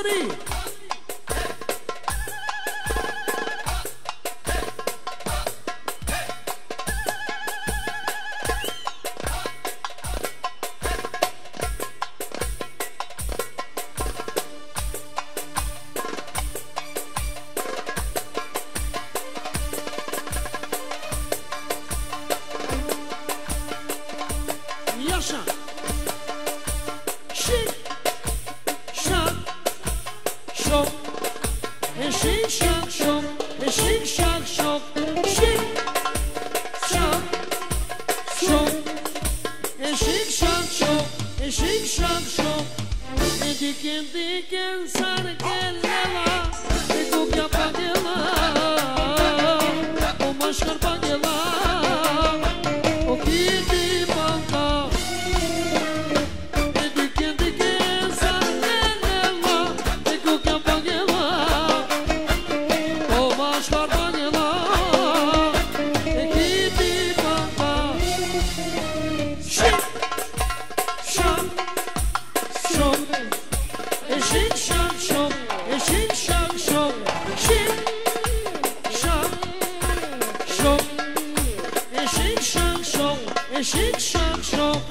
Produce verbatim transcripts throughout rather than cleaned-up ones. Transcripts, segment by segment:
sări. Așa. Și șac, șoc, e și șac, șoc, e și șac, șoc, și șac, șoc, e și șac, șoc, e și șac, șoc, e diken, diken, sargelela, e cuchea pagela, o mașcar pagela, o chiti banca. Shake, shake, shake,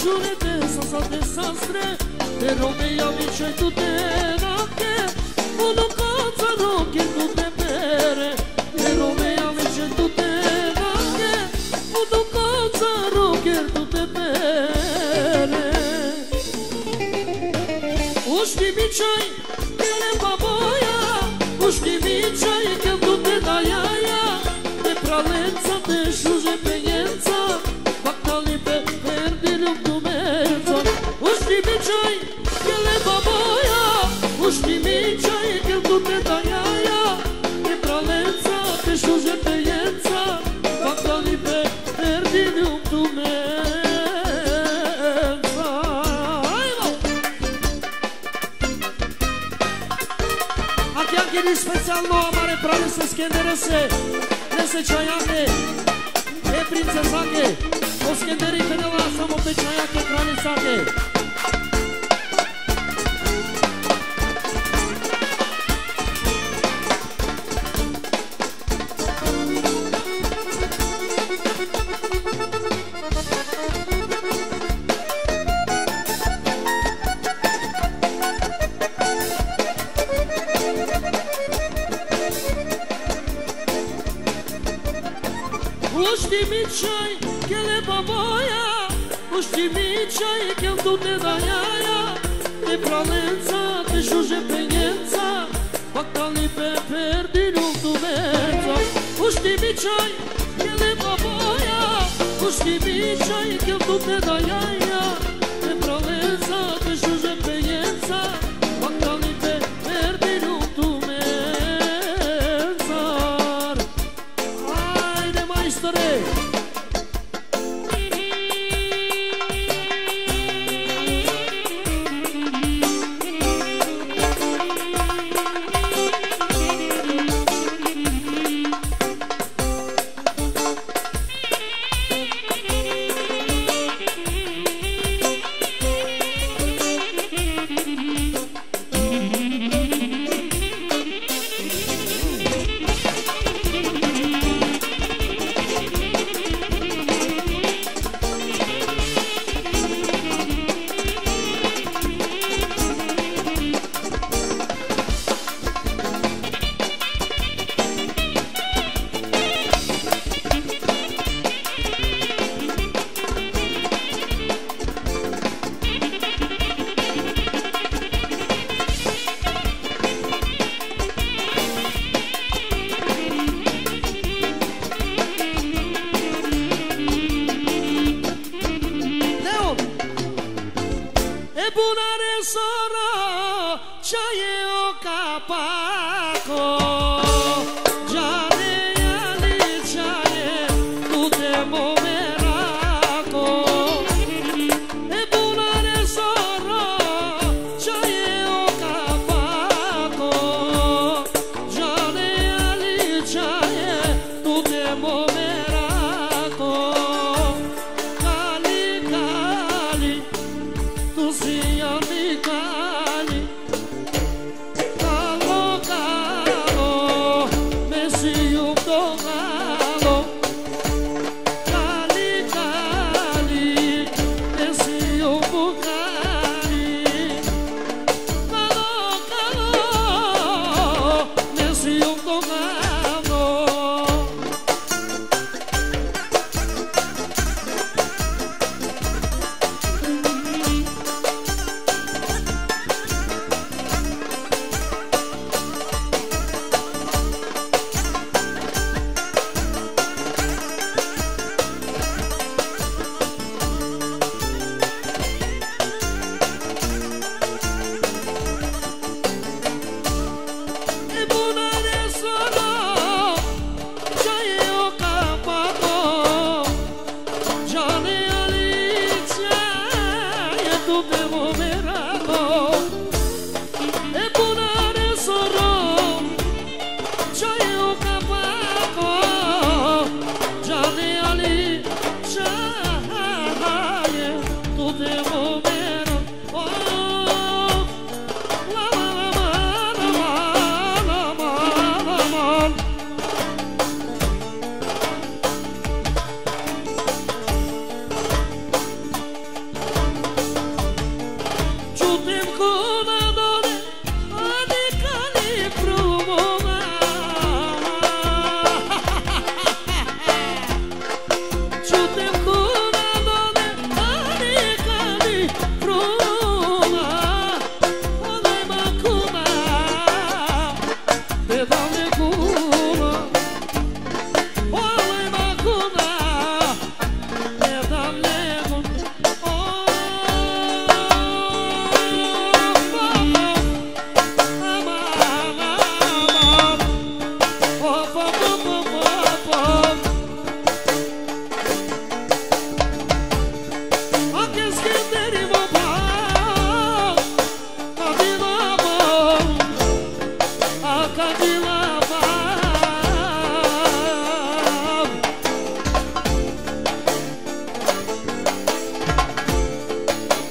Ciure de salsa de sastre Te Romeo amici tu te nacche Uno cazzo rocchi tu te bere Te Romeo amici tu te nacche Uno cazzo rocchi tu te bere Uști micai Ele baboia Uști micai Che tu te daia Te pralenza Te șuže penjenza Baktali pe perdilum tu menza Uști micai Ele baboia Uști micai Che tu te daia Te pralenza Te șuže penjenza Baktali pe perdilum tu menza Anche di specijalno amare prave se skendere se Ne se čajake E princesake O skenderi penela samo pe čajake kralicake Uști micai, che le baboia Uști micai, che tu te daia Te pralenza, te șuže penjenza Baktali pe perdilum tu menza Uști micai, che le baboia Uști micai, che tu te daia Te pralenza, te șuže penjenza Baktali pe perdilum tu menza Haide maestore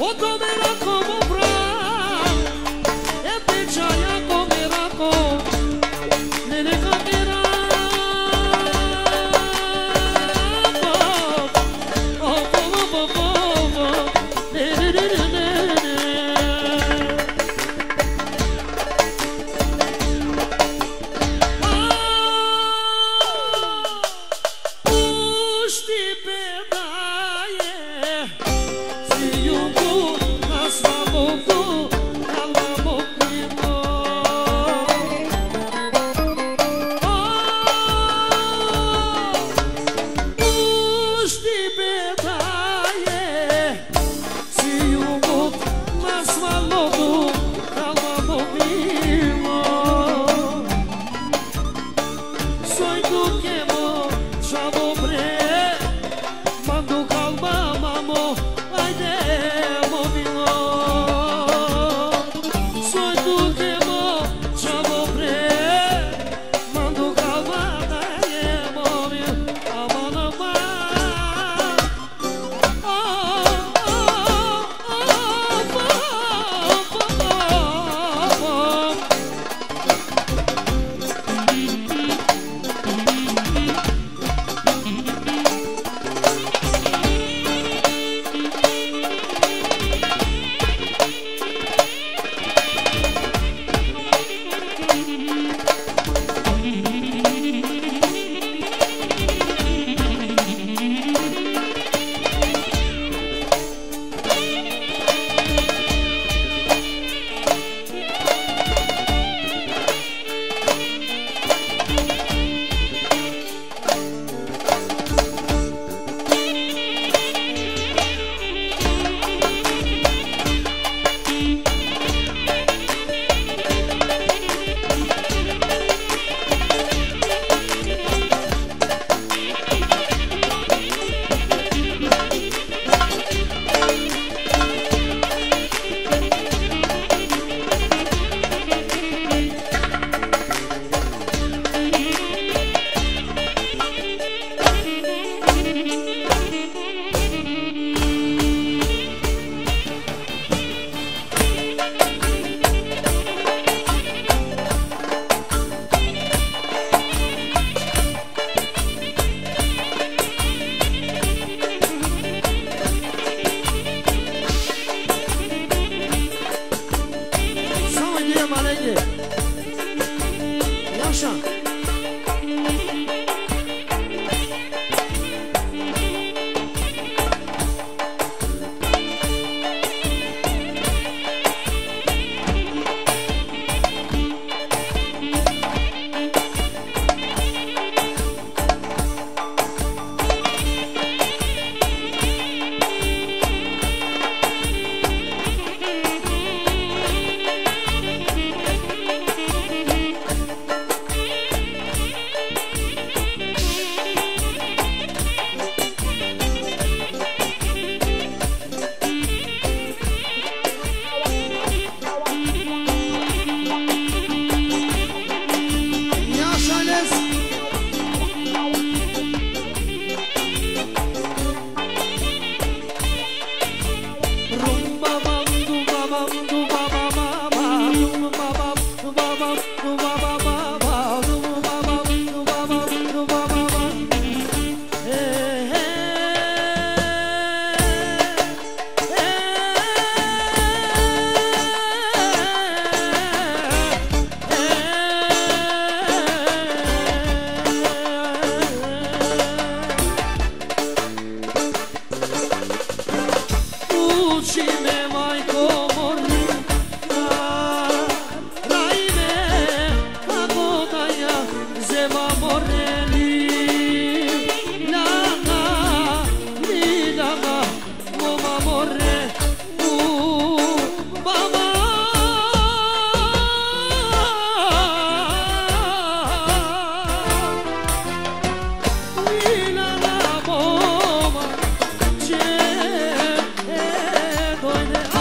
O camera como pra E pechaia comera com Nene camera Oh, oh, oh, oh, oh Nene, nene, nene Pusti pedaie Se iubu nasva mogu Ala mogu Pusti pedaie Se iubu nasva mogu Ala mogu Soy tu quemo Chamo bre Mando calma mamo Ai de movilo Soy tu quemo Chamo bre Mando calma Ai de movilo Amana ma Oh oh oh oh oh Doine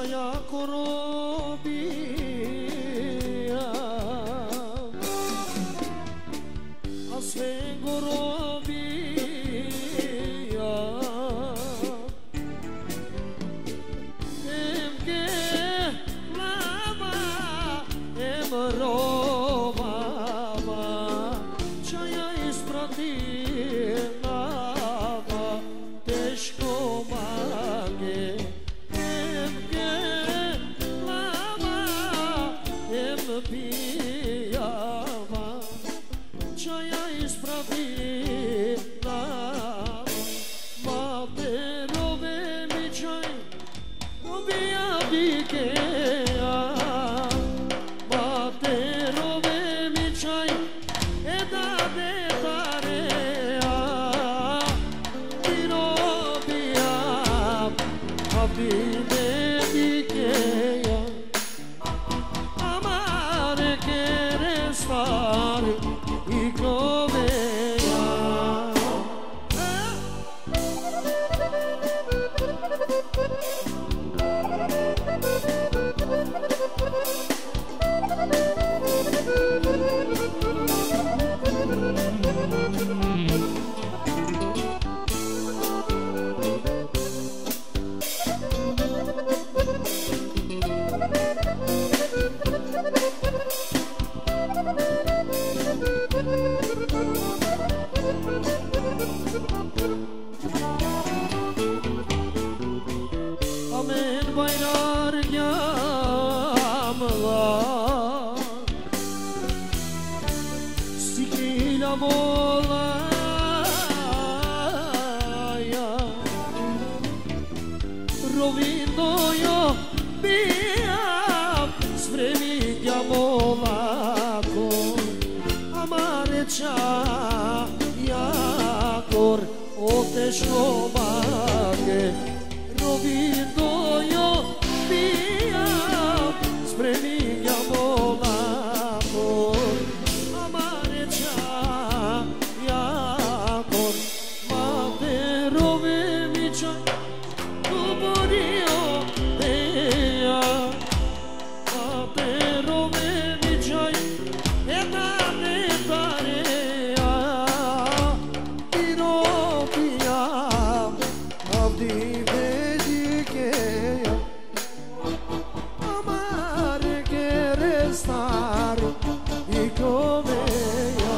Çaya korobia Asve korobia Emke lama emrova Çaya ispratina Teşko mage Emke lama empijava Çaya ispratina Materove mi çay Obija dikeja Materove mi çay Eda detarea Dirobija Abine dikeja Amare kere stari I kloveja Amen bayrar yağmurlar Stikila bolaya Rovindojo bijam Spremidja molako Amare čajakor Oteško mage Rovindojo bijam Spremidja molako Amare čajakor Materove mi čaj Govorio teja Materove mi čaj Jedna netarea Iropija Avdi vedikeja Amare kere stari I kloveja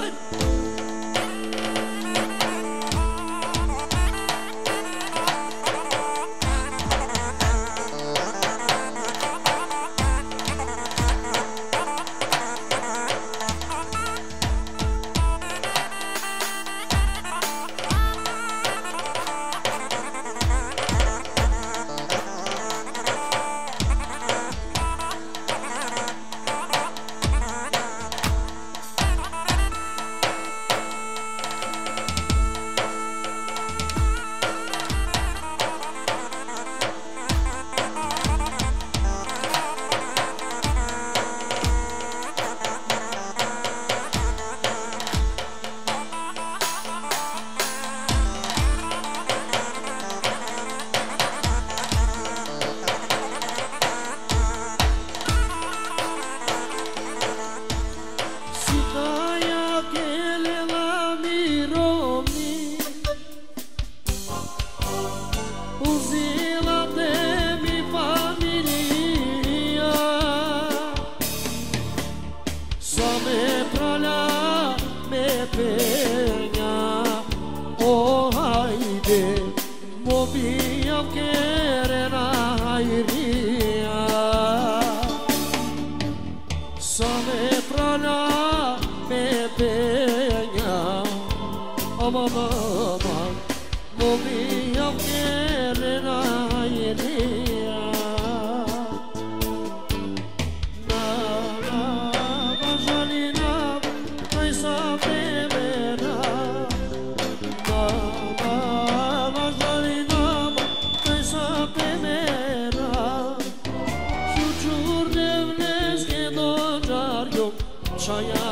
Çaya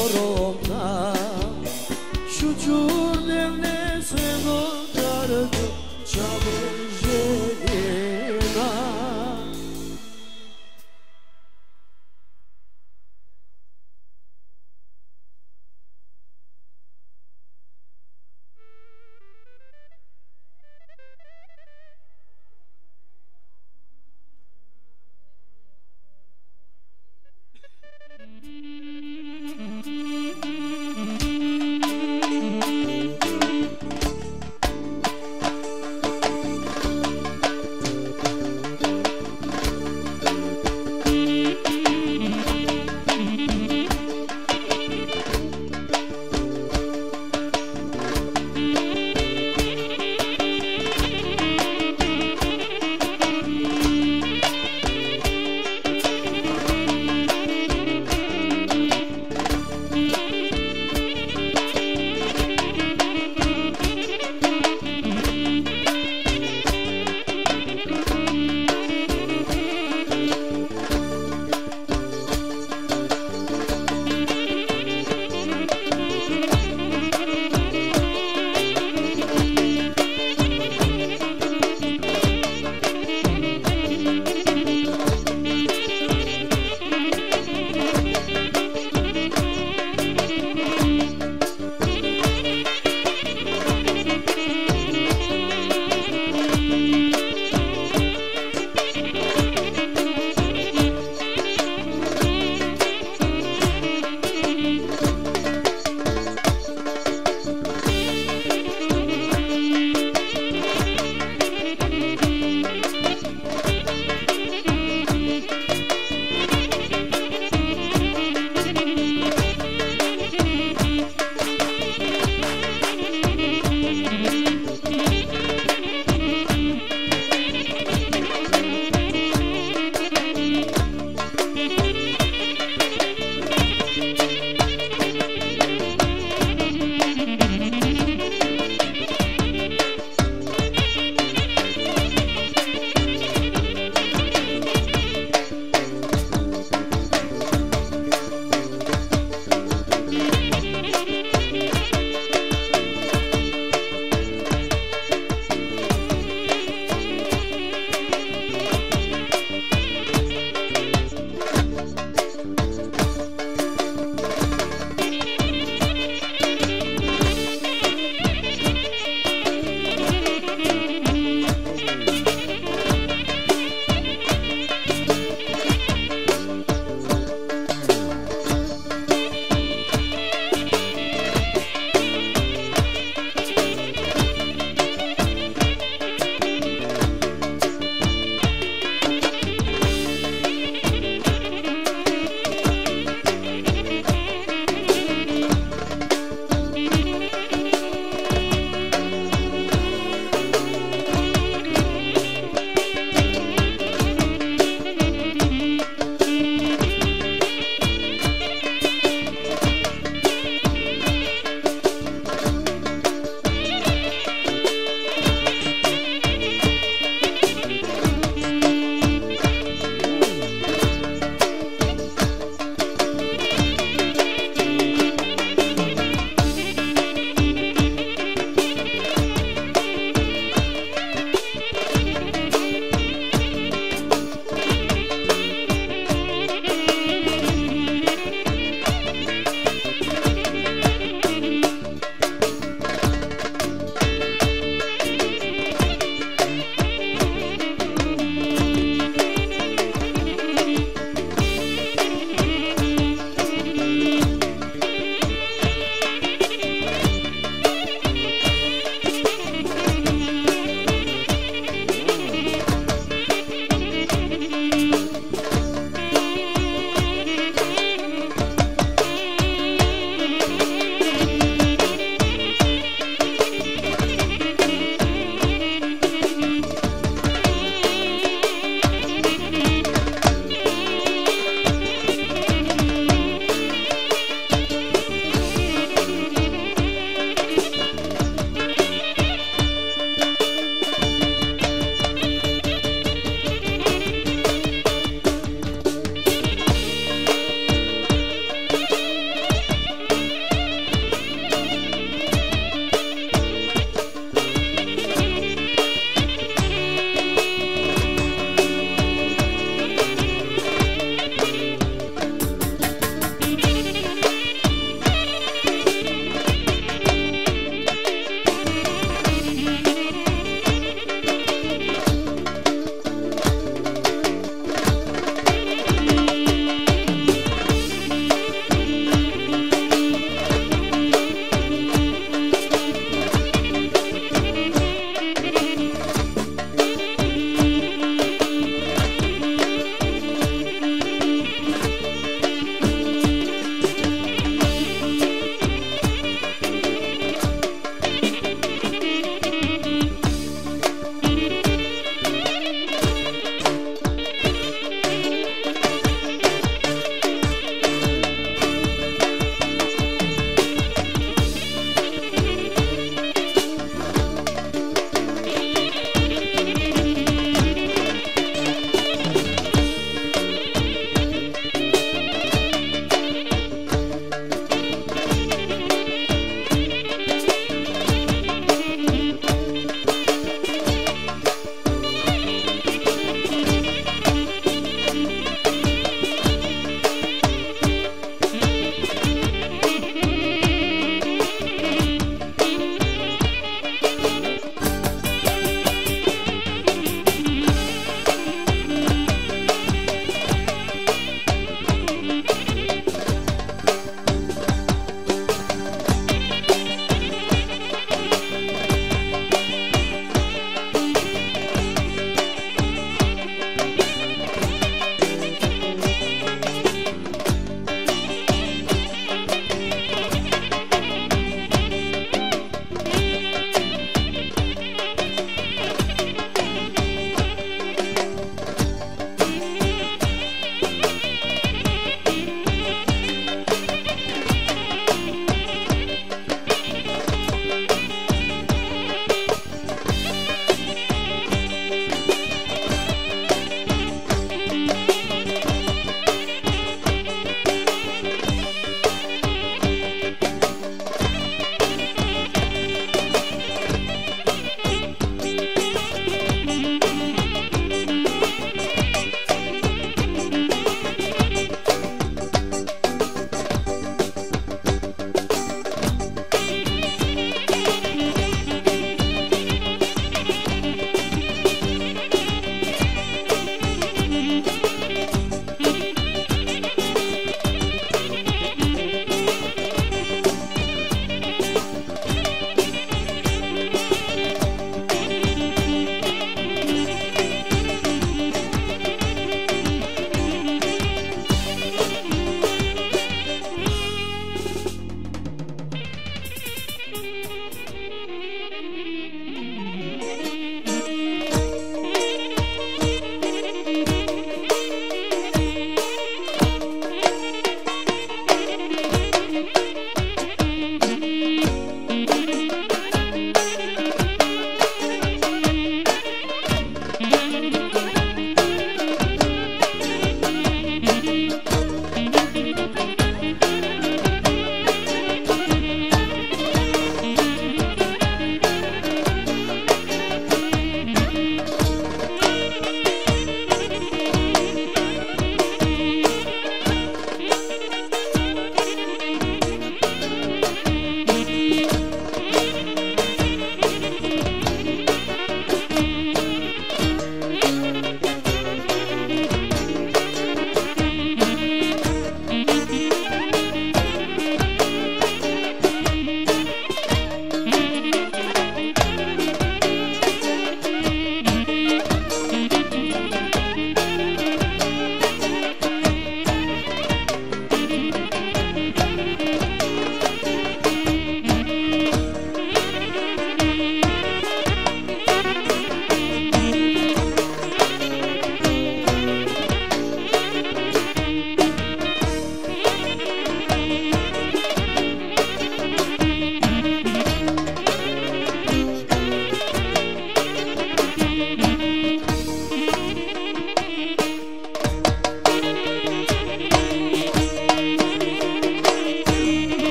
korona Şucur devlese dodardı Çabır jelina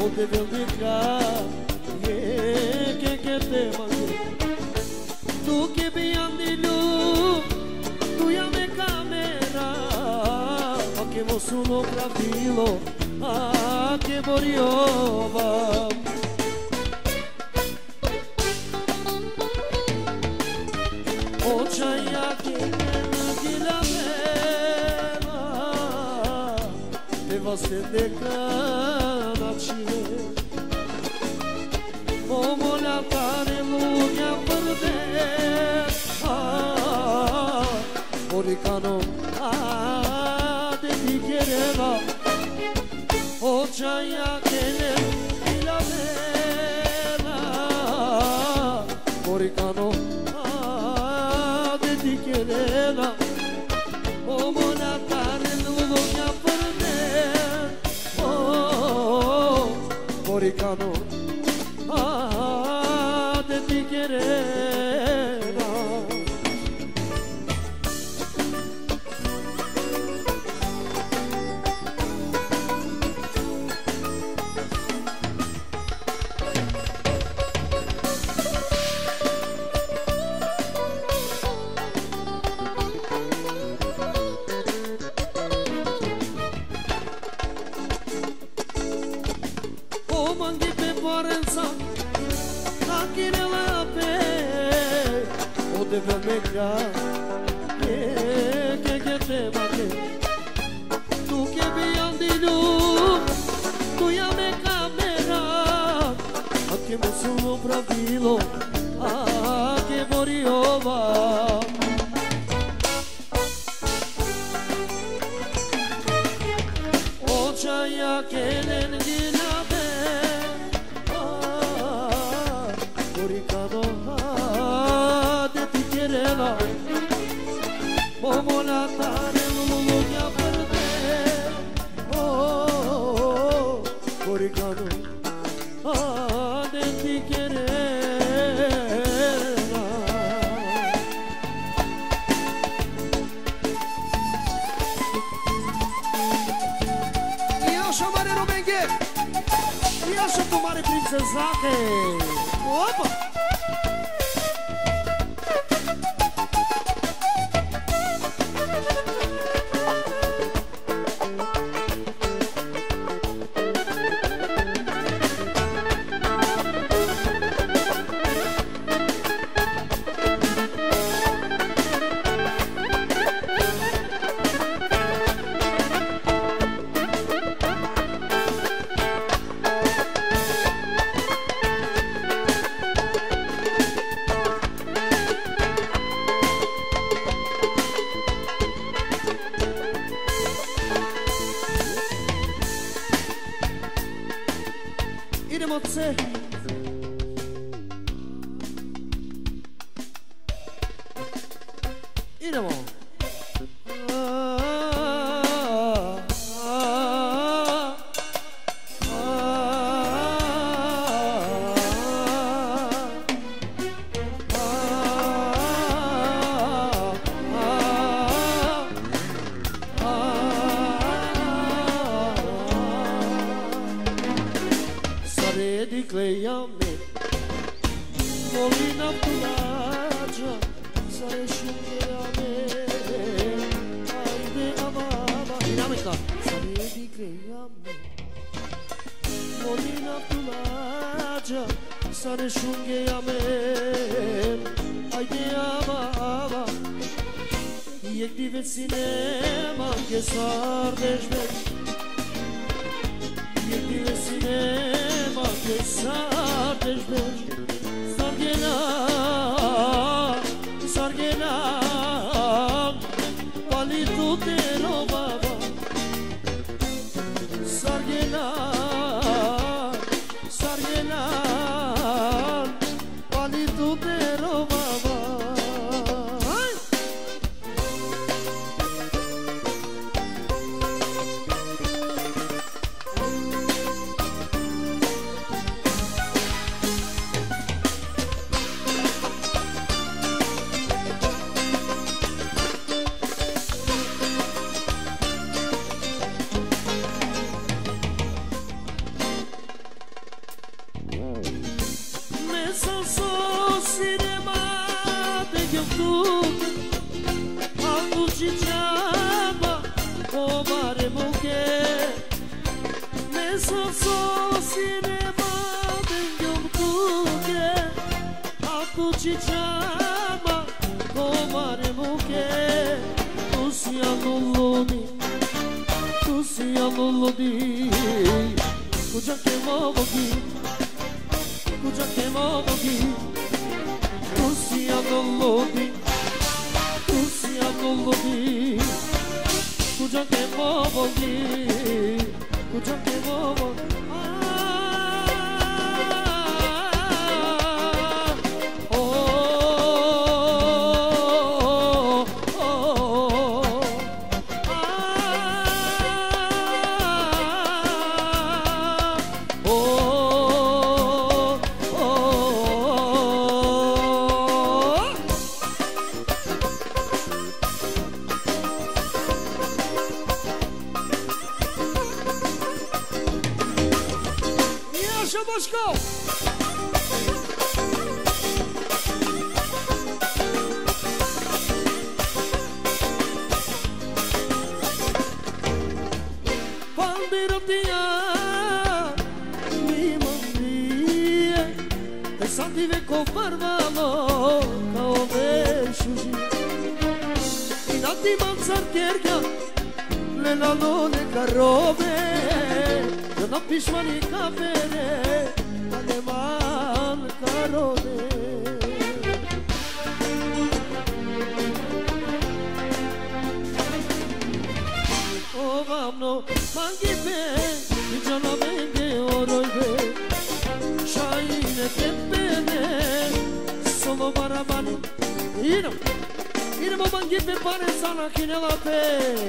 te vende cá, que que te mande. Tu que bem andilu, tu ya me camera, que moço no pravilo, a que boriova. Očaja que gila mela, te você decanaci. Como la pare luga perde, ah, oricano, ah, de ti quereva. Očaja que gila mela, oricano. Querela, como na tarde no lugar perder, oh, Boricano, ah, de ti querela. Deve negar que que que te mate. Tu que bem andilu, tu ya me camera, a que me sumo pra vilo, a que boriova. Očaja que nengina be, ah, boricano. Como la tarde no voy a perder, oh, Boricano, ah, de ti querer. Io sono Marino Bengue, io sono tu Mare Princesate, opa! Nesam so sinema de gjöftuk Aldu qicama o mare muke Nesam so sinema de gjöftuk Aldu qicama o mare muke Tu si anulluni Tu si anulluni Kuca kemogi Kuca kemogi Tu si anulluni Tu si anulluni Kuca kemogi Kuca kemogi Pishmani kapere, aleman karone. O vamno mangipe, bijana menge oroibe, shaine tepene, solo barabani. Ino, ino mangipe pare sana kinela pe.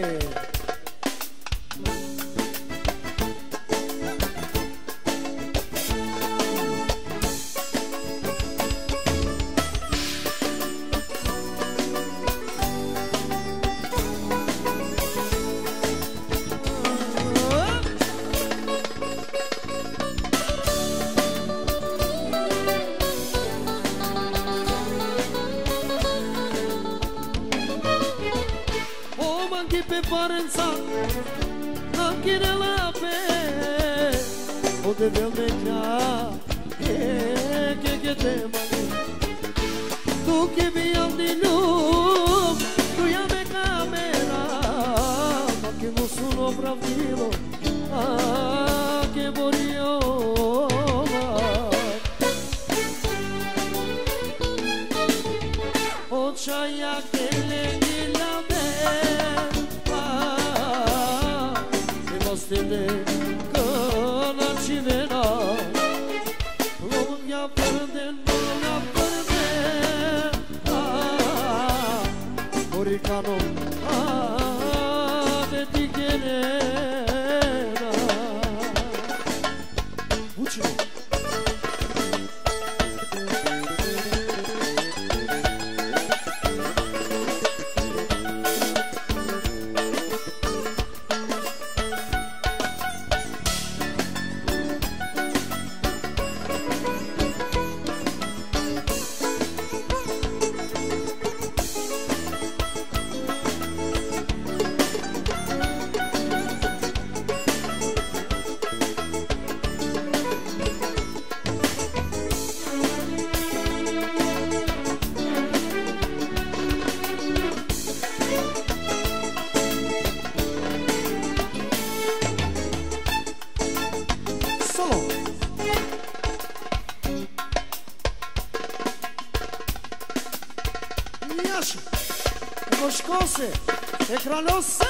Ekranose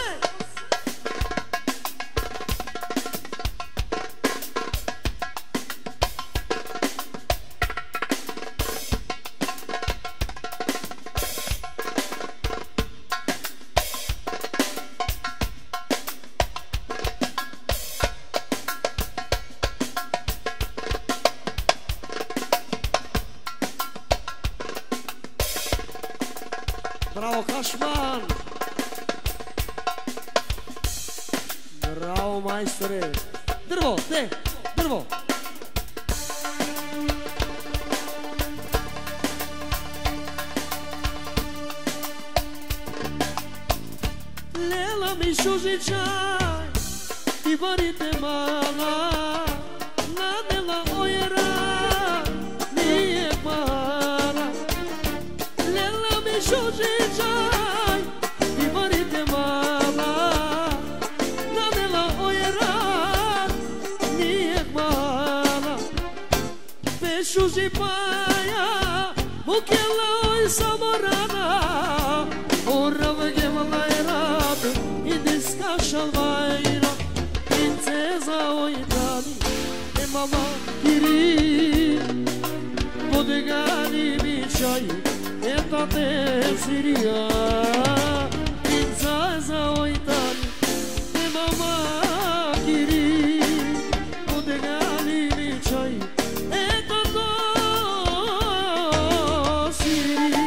Bravo Cashman. Bravo majstore. Drvo, te, drvo. Šužičaj i varite mala nadela ojera nije para lela mi šužičaj i varite mala nadela ojera nije para pe šužipaja bukjela oj samorana orave gemala erate Šalvajra, princeza ojdani, e mama kiri, podegani mi čaj, e tate sirija. Princeza ojdani, e mama kiri, podegani mi čaj, e tate sirija.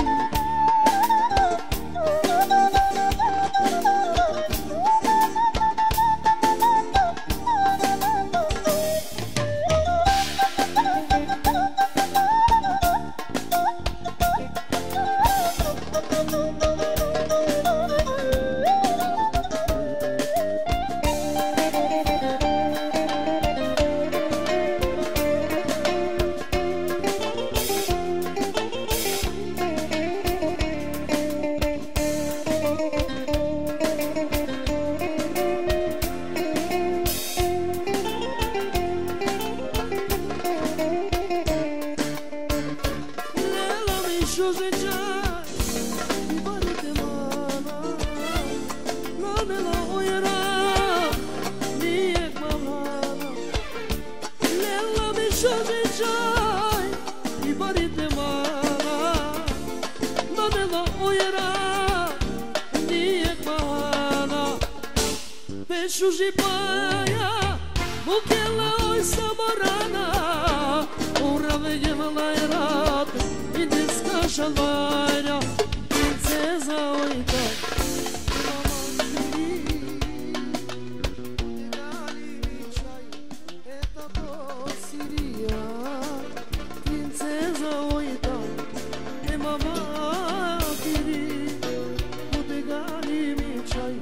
Šužipaja, bukjela oj samorana, urave gemala je rata, indijska šalvajra, princeza ojda, mama kiri, podegani mi čaj, eta to sirija, princeza ojda, e mama kiri, podegani mi čaj,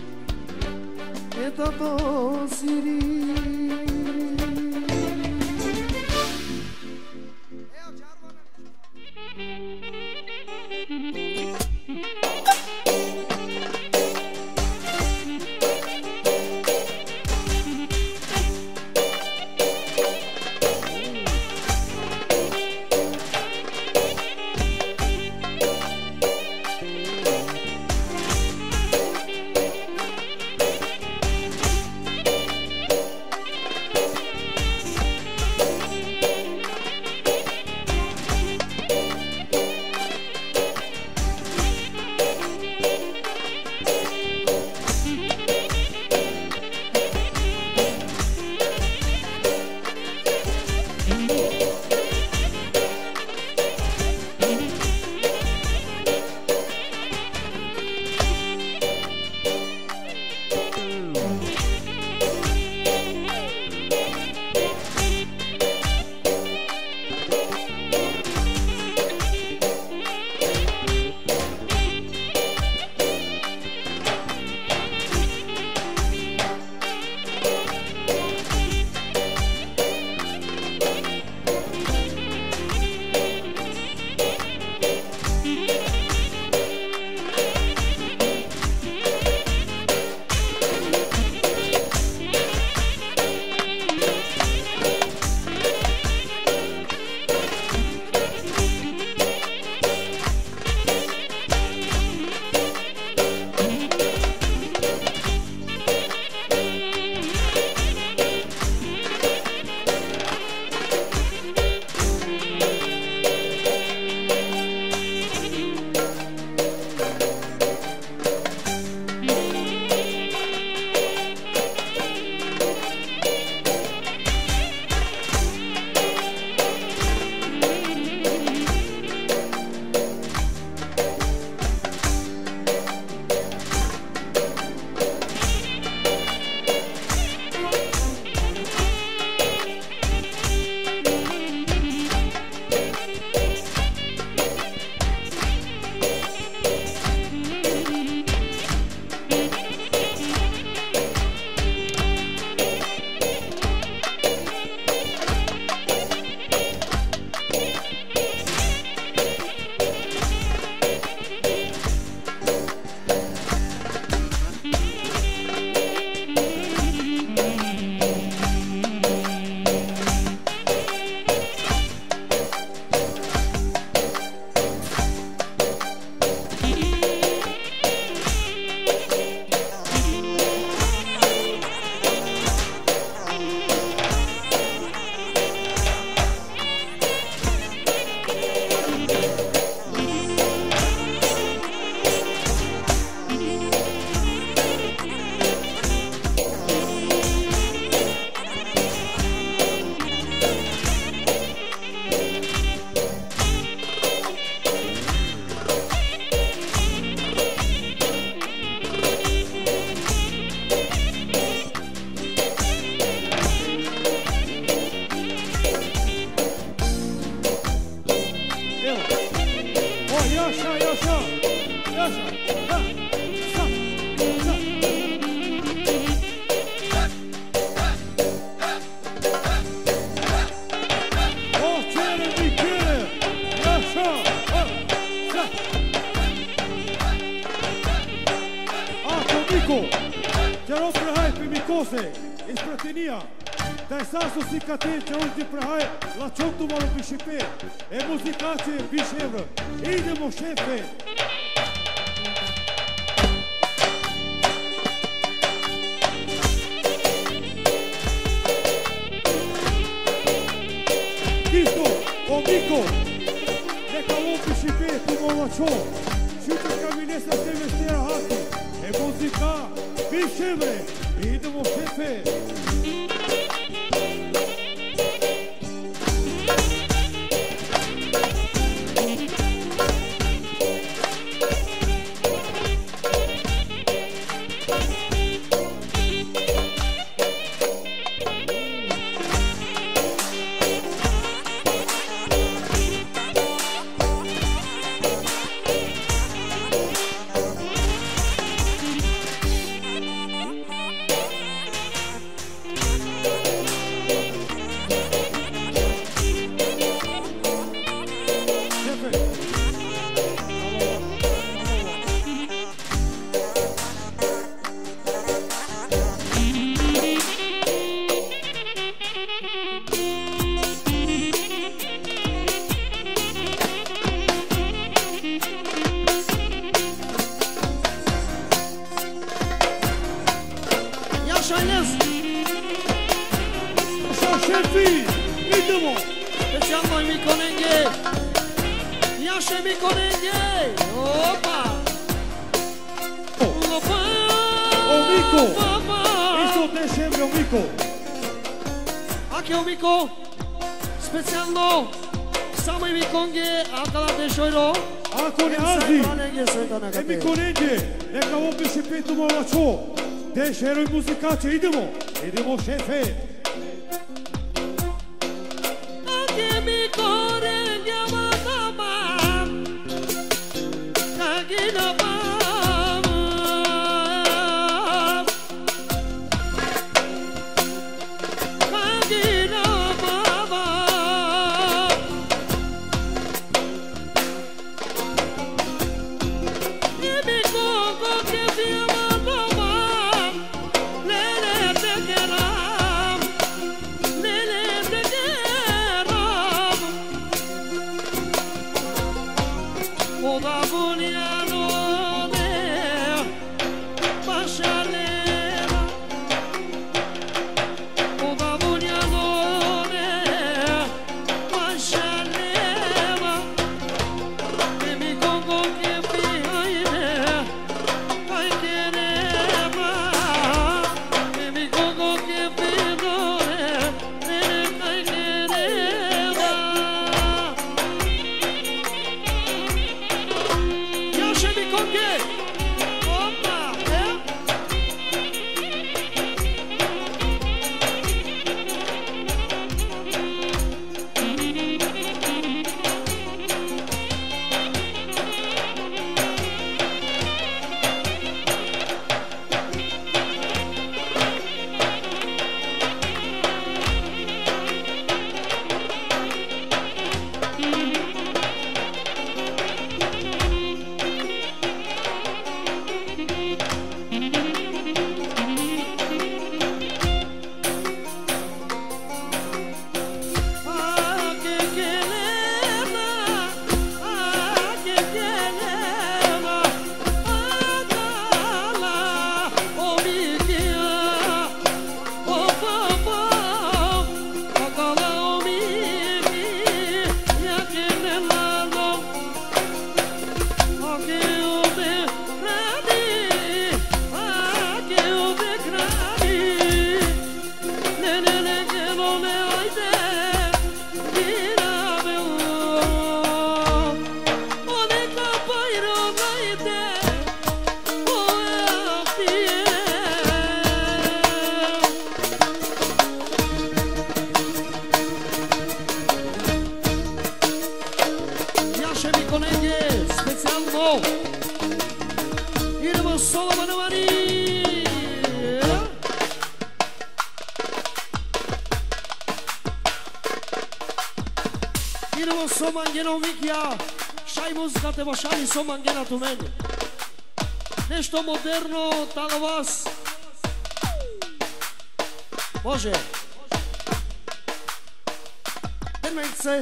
eta to siri. Daj sasu si ka te që unë t'i prahaj, la qonë t'u malu për Shqipe, e muzikaci e bishevë, idemo shefe. Kisto, o Miko, ne ka unë për Shqipe, t'u malu qo, qytë kaminesa të vestera hati, e muzika bishevë, idemo shefe. Shëroj muzika që idemo, idemo shefe. A kemi kore një më të mam, ka gina mam, ka gina mam. Kemi koko ke vjema të mam, lele te keram, Te šali so mangena tu meni. Nešto moderno, talo vas. Može. Tenmejce.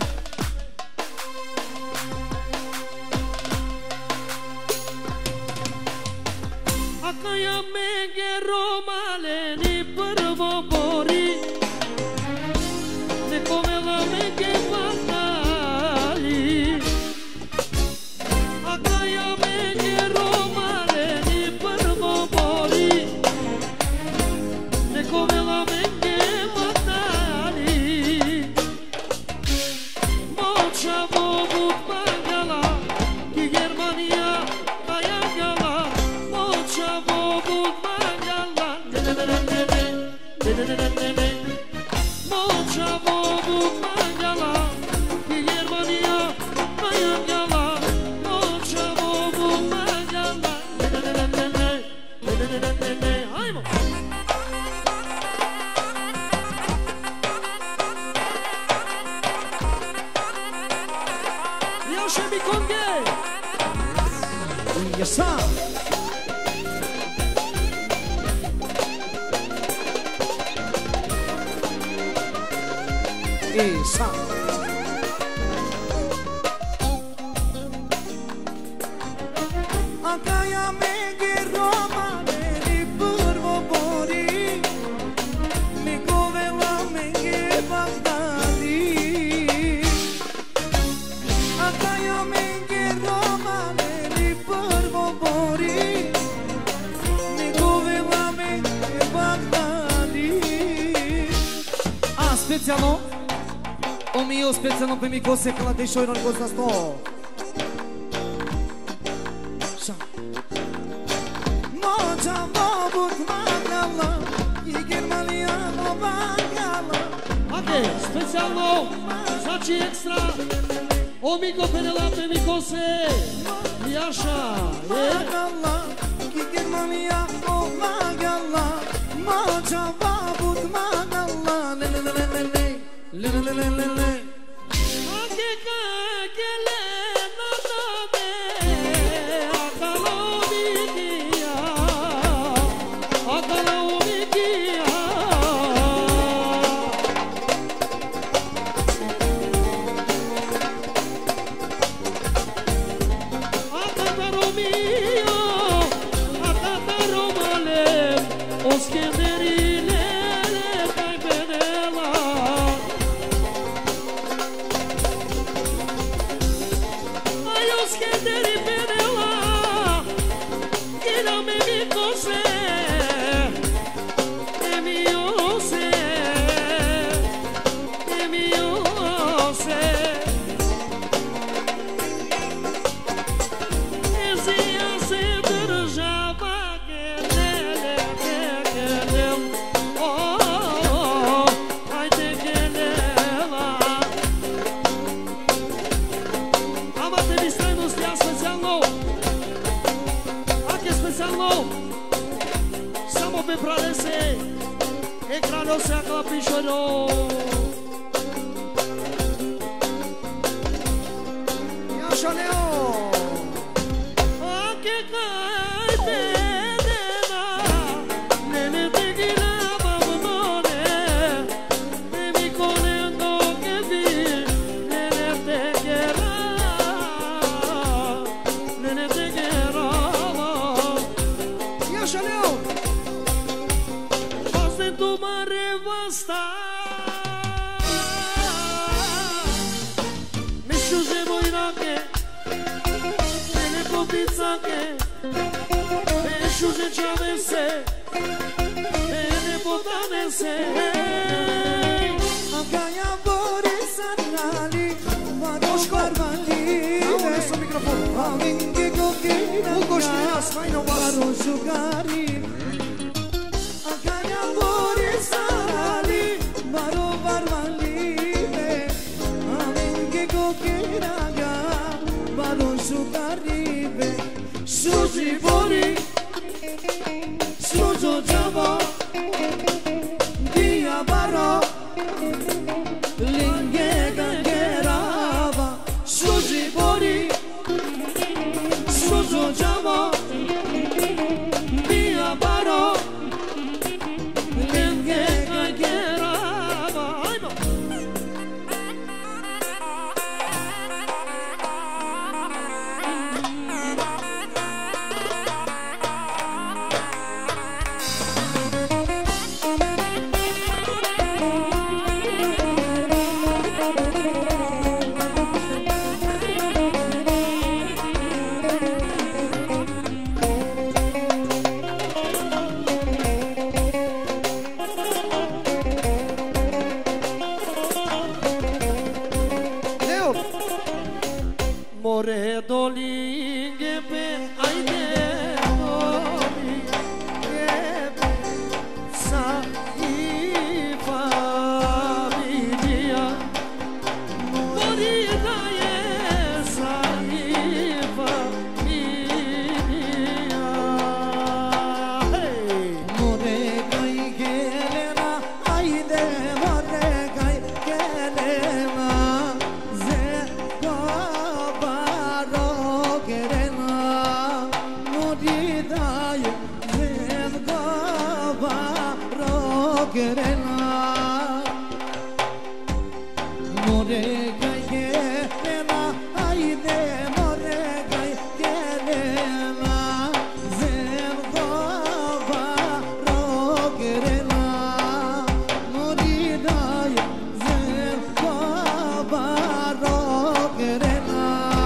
Ako ja mege romaleni prvo bori, neko vela mege patali. Specijalno, omio specijalno pe mi kose kala te šoj non gosta sto. Ša. Moća bobut magala i germanijano bagala. Ake, specijalno, znači ekstra, omiko penela pe mi kose, jaša, magala i germanijano bagala. Moća bobut magala. Le le le le le le le le le le le. Ake kakele natame akalomikia, akalomikia. Akataromio, akataromale, oskenderile. Pralese, ekrano se aklapišono. Jaša Leo. Ake kaj pedena, nene tegina babone, ne mi konendo ke vi, nene tegera, nene tegera. Jaša Leo. Tu mare vasta me shuze moirake ne popicake me shuze chavese ne potanese Akaya boris sarali Maro barvali Adesso il microfono Avinche cochina Maro sugari Agaya bori sarali Maro barvali Avinche cochina Maro sugari Suji bori Sujo jabo Dia baro Linge gangerava Suji bori Sujo jabo Dia baro Linge gangerava More dolinge pe aine dolinge pe sa ifa vidia morida e sa ifa vidia more kai gelena aide more kai gelena Gerena more gai gelena aide more gai gelena zer gova ro gerena morida zer gova ro gerena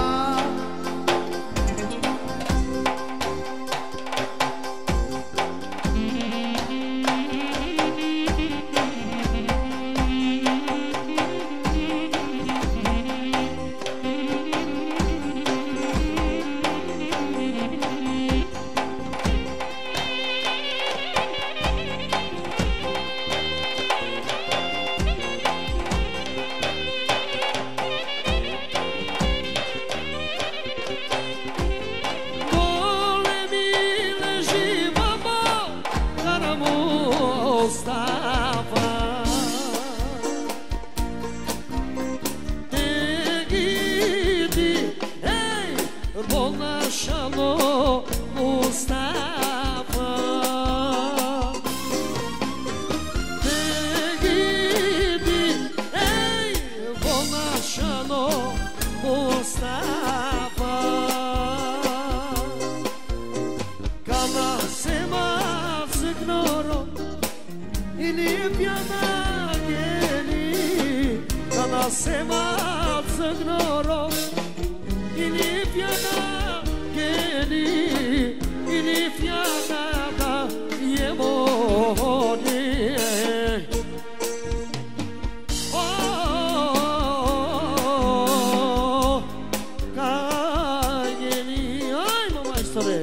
Sema zagnoro ili piana geli ili piana da yemoni oh kageli ay mama istore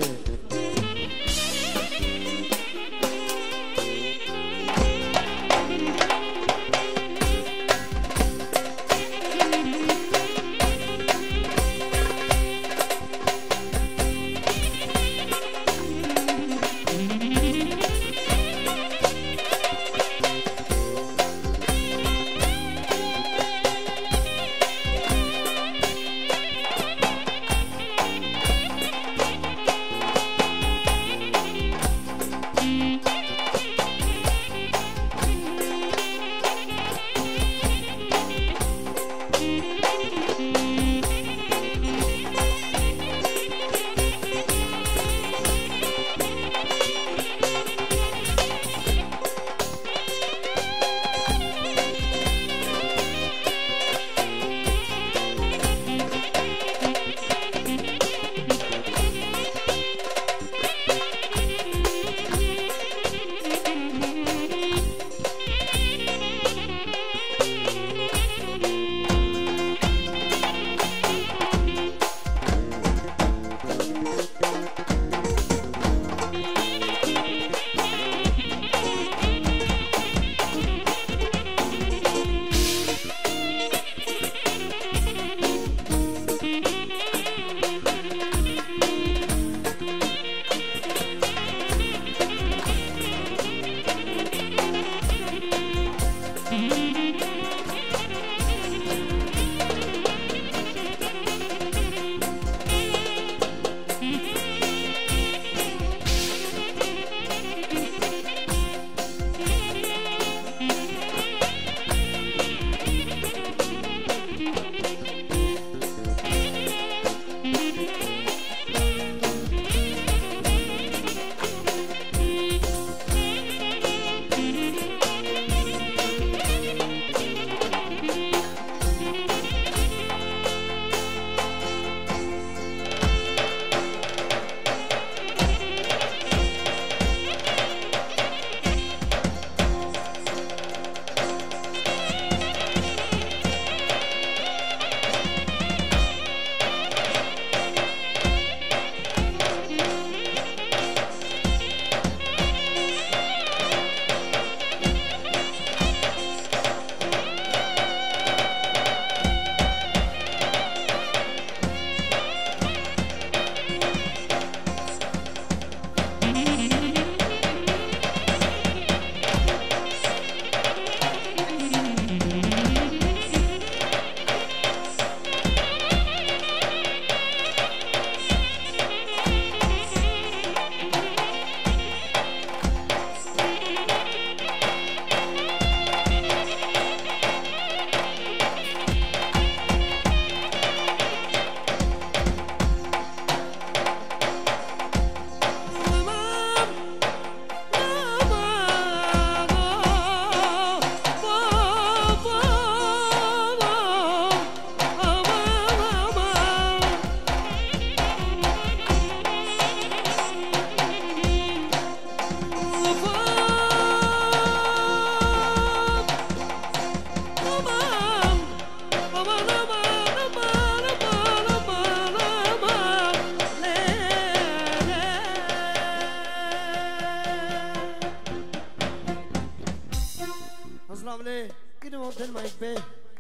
del mai pe.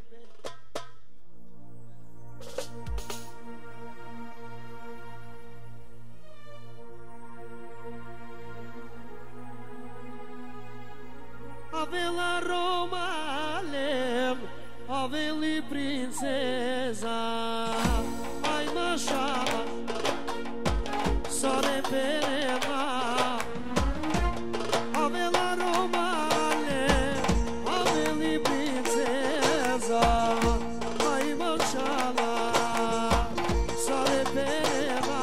Avela Roma Lem, aveli princesa, ai mashallah, sare perema. Avela Roma Lem, aveli princesa, ai mashallah, sare perema.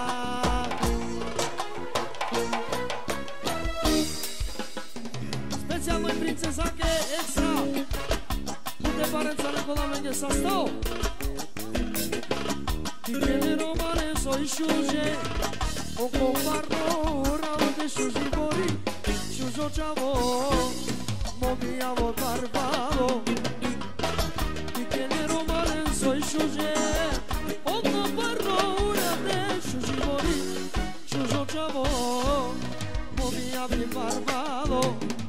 Special noi princesa che extra. Te parențale cu la mine să stau. Tine romane soi șuje, o comparno urau de șuji bori, șujo ceavo, momi avo barbaro. Tine romane soi șuje, o comparno urau de șuji bori, șujo ceavo, momi avo barbaro.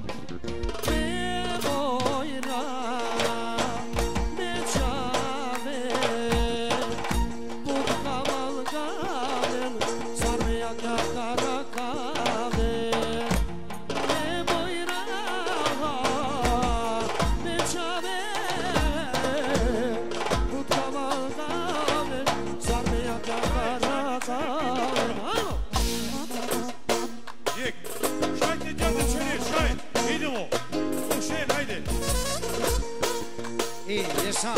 Așa.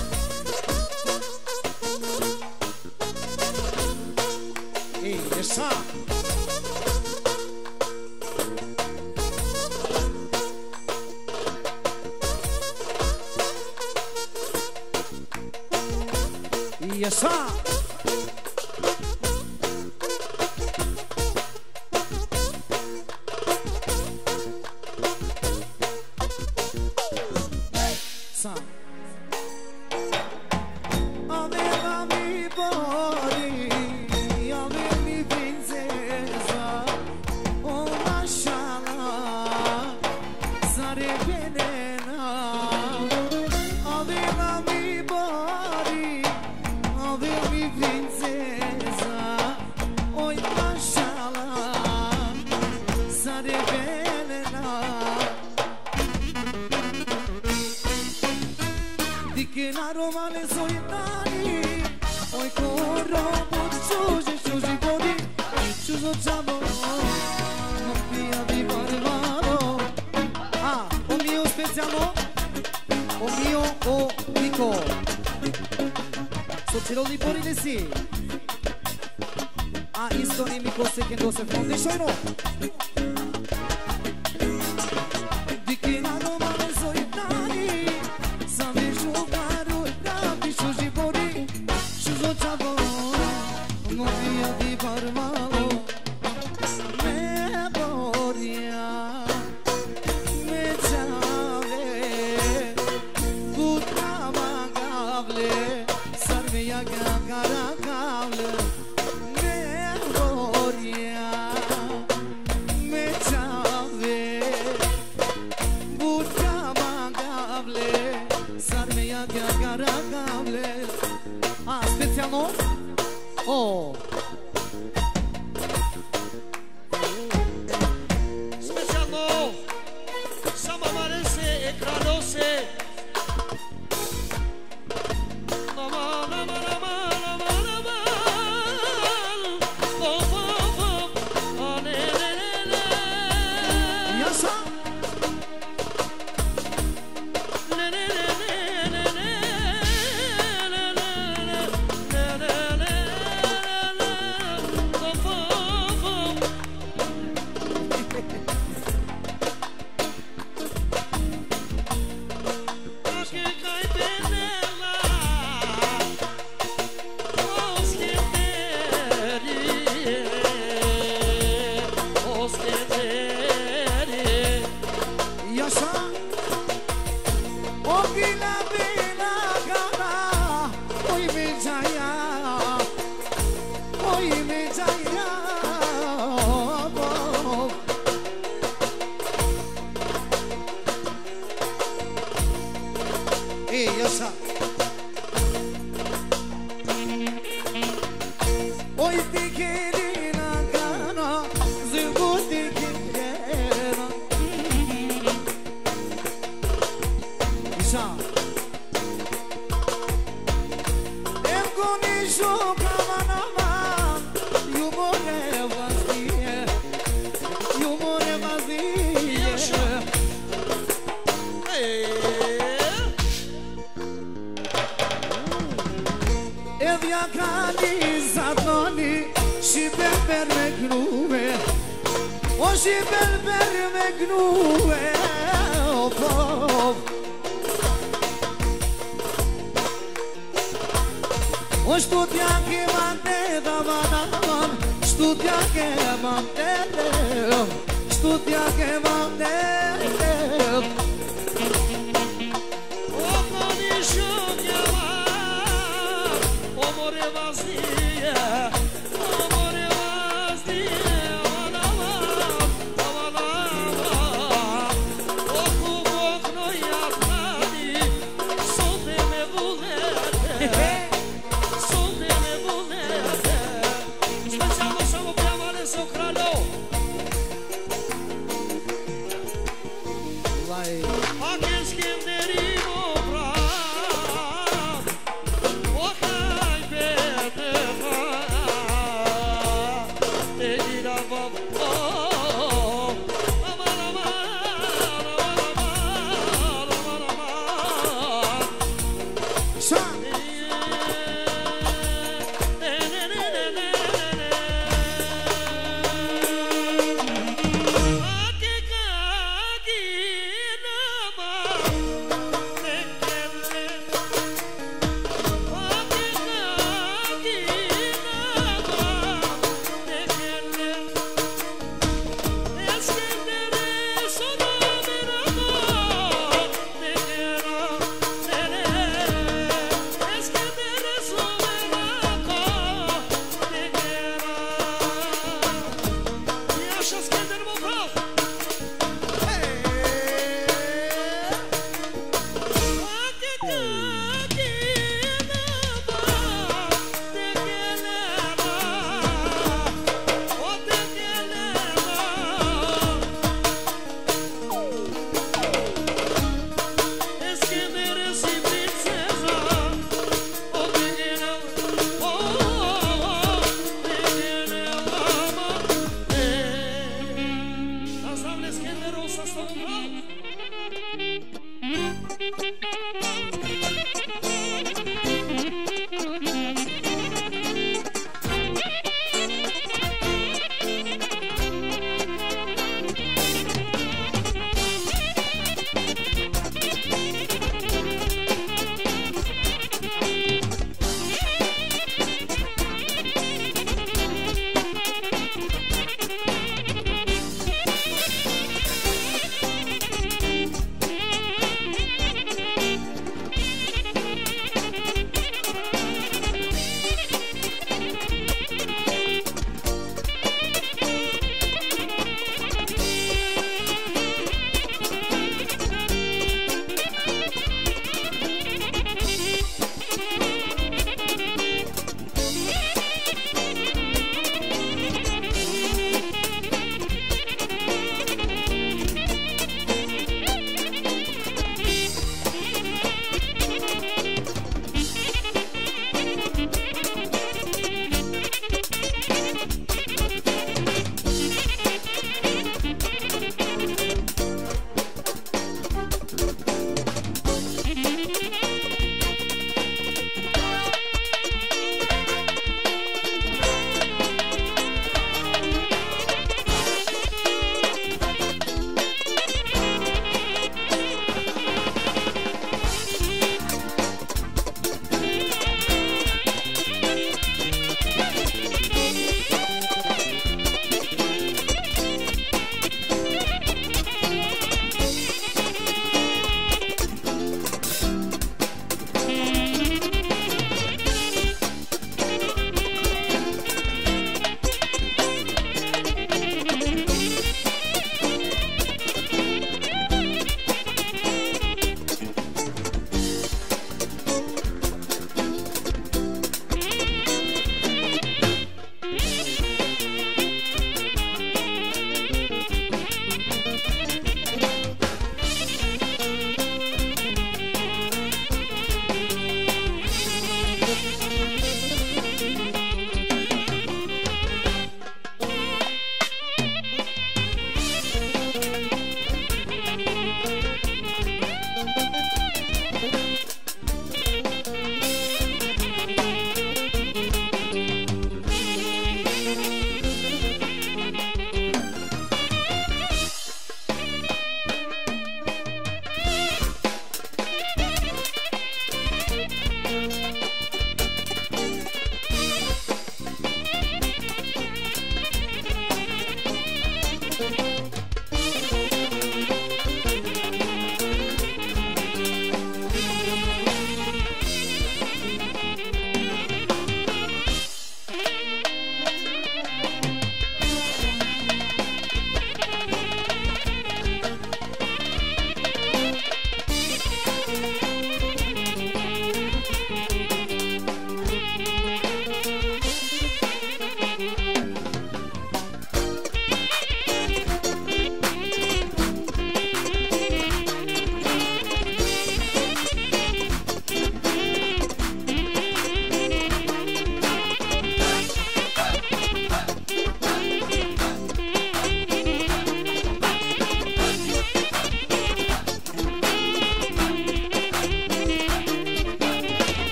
Ei, așa. E așa. E așa. Uite chelina cana, zâmbuti chelina. Așa. Emgonișo camanama, iubore vazie, iubore vazie. Evia canizatoni și berber me gnume, o și berber me gnume, of, of. O studia che mante davanam, studia che mante, studia che mante. O conișo cheamă, omore vaznie, omore vaznie, amanam, amanam. O cu boc noi apladi, sunt nebunete.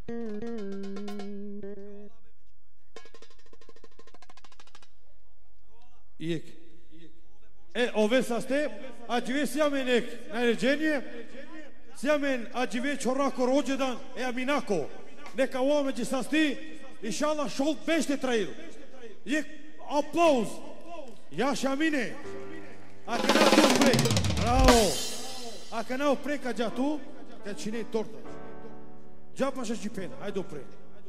Iek. E, ove sa ste, acıve siyamen ek, narecenje, siyamen acıve çorako rođendan e aminako. Neka ovome će sa sti, inšallah šol bešte trajil. Iek, aplauz. Jaša amine. Ako ne tu pre, bravo. Ako ne pre kad ja tu, kad čine torta. Džapa še čipena, hajde pre.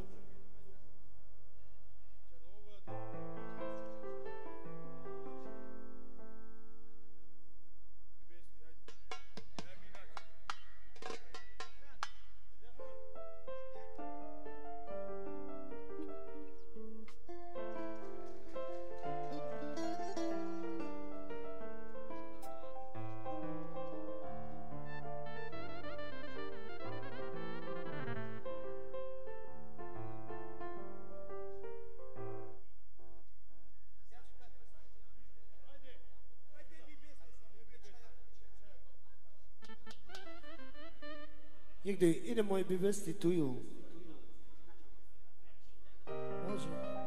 Nigdy, ile moje bibesti tuju? Može.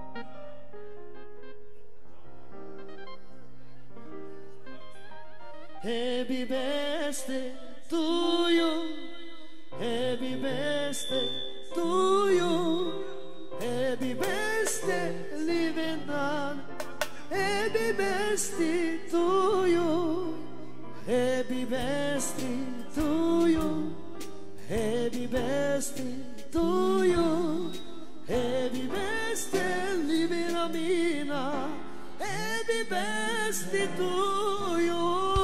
Happy birthday to you. Happy birthday to you. Happy birthday, living on. Happy birthday to you. Happy birthday to you. Happy birthday to you. Happy birthday, living Amina. Happy birthday to you.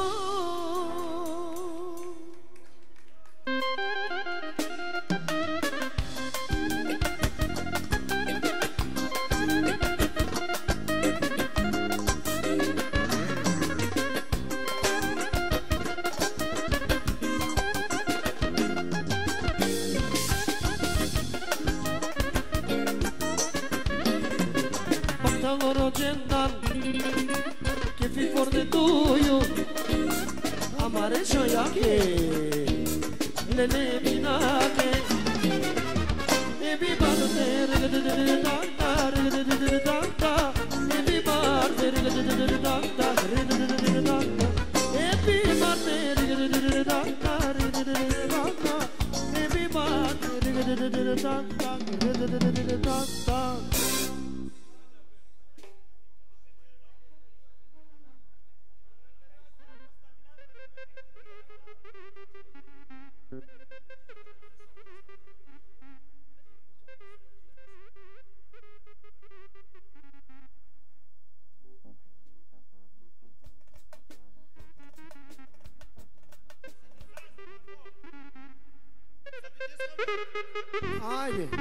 Rođendan, kefi forde tuju, amare šojake, lele minake, ebi barde, regededededanta, regededededanta, ebi barde, regededededanta, regededededanta, ebi barde, regededededanta, regededededanta, ebi barde, regededededanta, regededededanta. Haydi.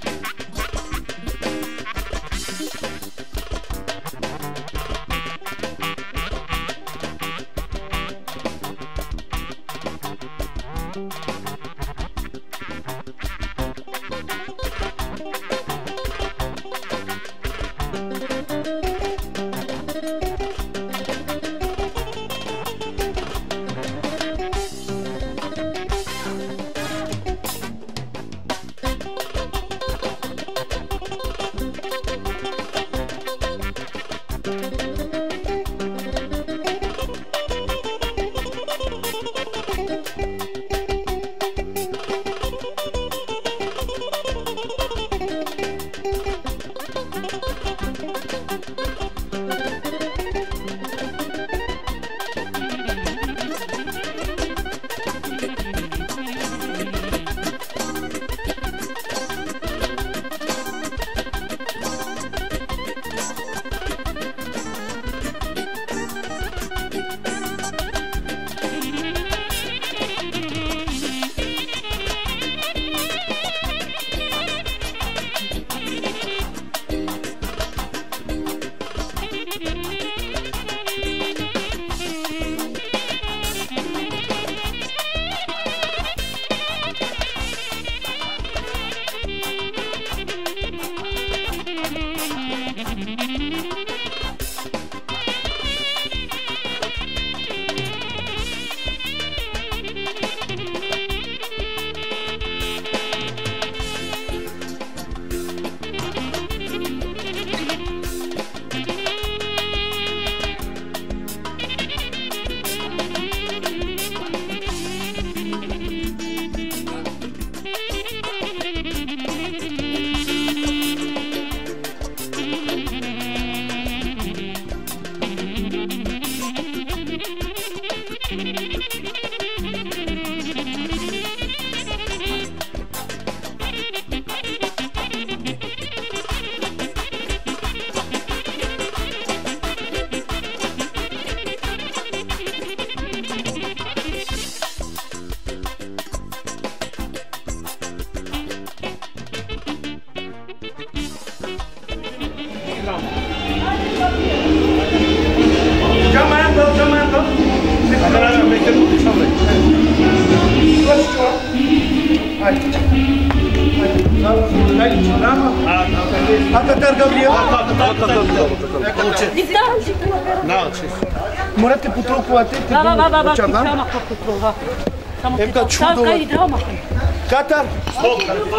Morate putrovku, a te ti Da, da, da, da, čam, da, putrovka. Samo Em kad čudo. Kaj idemo? Katar? Stop.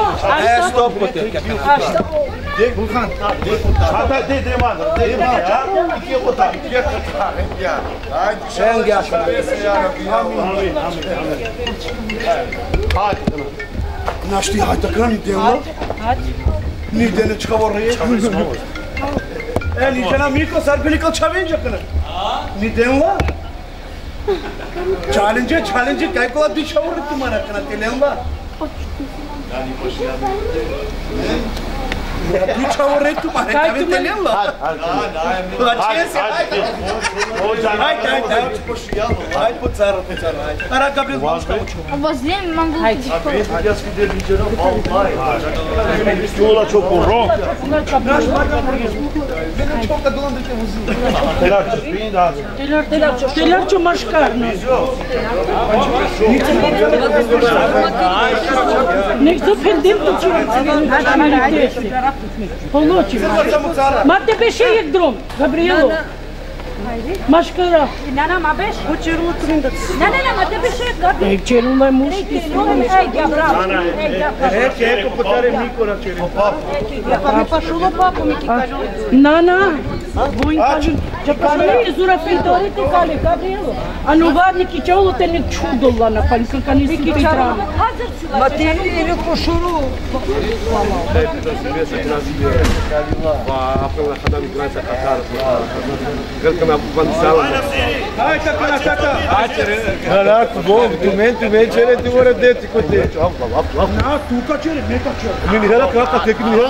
E, stop. A šta? Burhan. Katar, de, de, mano. De, mano, ja? Iki je botar. Iki je Katar. Ja. Ajde. Šeng ja. Amin, amin, amin. Hajde. Znaš ti, hajde така ни дело. Нигде не чхаварре. Е, нигде на Мико, сар беликал чавенджа кана. Ни дело? Challenge, challenge, काय कोला दिशावर तुम्हाला कना ते लेंबा. दिशावर रे तुम्हाला काय ते लेंबा. अच्छे से हो जाना. हाय हाय हाय. हाय पुचार पुचार. अरे Gabriel Возле могу. Я скидел видео. Vallahi. Yola çok burro. Telar çıkmayın da. Telar, telar, telar çok maşkarno. Nek zafendim tu çi. Получи. Мате беше як дром, Габриело. Машкара. Нана ма беше? Почеру тринда. Не, не, не, ма те беше Габриело. Ек черу май муш. Ей, я браво. Ей, я браво. Е, чеко потаре Мико на черу. Я па ми пашуло папу ми ти кажу. Нана. Войн кажу. Чапали зура филторите кале Габриело. Анувадники чолоте не чудола на палисен каниски петрам. Hazır şu. Ма те или кошуру. وعقلنا خدام جرانسا قطار قال كما بقول ساوى Hai така на така. لا تقول كمان تمين شيء تقول رديت كنت На тука чере, не така. من هنا كذا تكمل هنا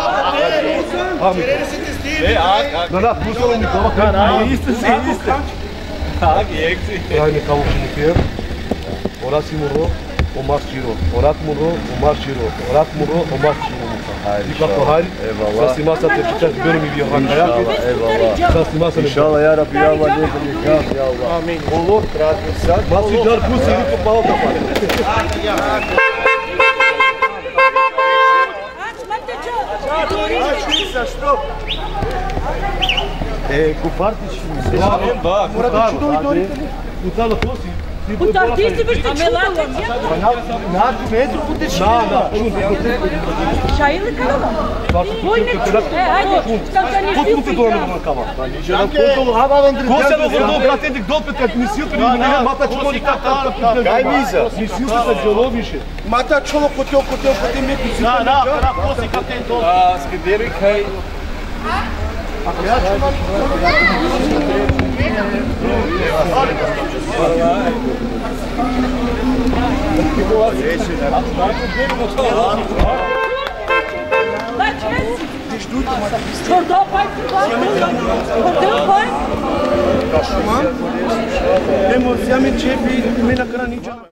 لا لا بوصل من كذا كان يست يست ها يكسي يعني كم كيف وراسي مرو ومارشيرو ورات مرو ومارشيرو ورات مرو ومارشيرو Nikako hayır. Eyvallah. Sasima satı çıkacağız bölüm gibi yapan kayak. Eyvallah. Sasima satı. İnşallah ya Rabbi ya Allah ne bilir ya Allah. Amin. Olur. Masih jar bu seni kupal kapar. E, kupartić mi? Da, kutar. Kutar da posi. Kutar ti si već čudala. Na metru budeš. Da, da. Šajili kava? Vojnik. E, ajde. Колко му се долу на кава? Ko se dobro brate dik допет как ми сил при мене мата чоло dik така. Кај миза? Ми сил се џеловише. Мата чоло котел котел котел ми си. Na, na, na, posi kapten to. А, скидери кај. Çorda pay. Çorda pay. Nemo, siamo in cepi, mi na granița.